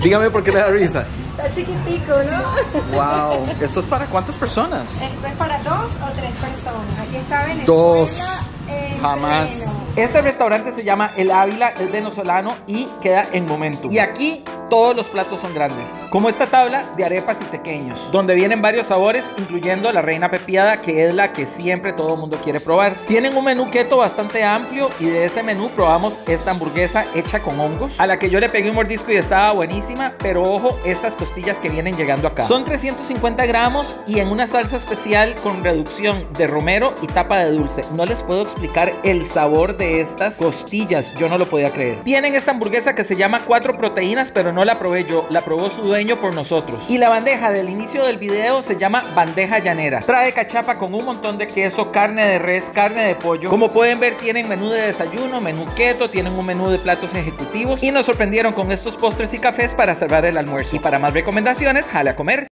Dígame por qué le da risa. Está chiquitico, ¿no? Wow. ¿Esto es para cuántas personas? Esto es para 2 o 3 personas. Aquí está Venezuela. 2. en Jamás. pleno. Este restaurante se llama El Ávila, es venezolano y queda en Momentum. Y aquí todos los platos son grandes, como esta tabla de arepas y tequeños, donde vienen varios sabores, incluyendo la reina pepiada, que es la que siempre todo el mundo quiere probar. Tienen un menú keto bastante amplio y de ese menú probamos esta hamburguesa hecha con hongos, a la que yo le pegué un mordisco y estaba buenísima, pero ojo, estas costillas que vienen llegando acá. Son 350 gramos y en una salsa especial con reducción de romero y tapa de dulce. No les puedo explicar el sabor de estas costillas, yo no lo podía creer. Tienen esta hamburguesa que se llama 4 proteínas, pero no la probé yo, la probó su dueño por nosotros. Y la bandeja del inicio del video se llama bandeja llanera. Trae cachapa con un montón de queso, carne de res, carne de pollo. Como pueden ver, tienen menú de desayuno, menú keto, tienen un menú de platos ejecutivos y nos sorprendieron con estos postres y cafés para cerrar el almuerzo. Y para más recomendaciones, jale a comer.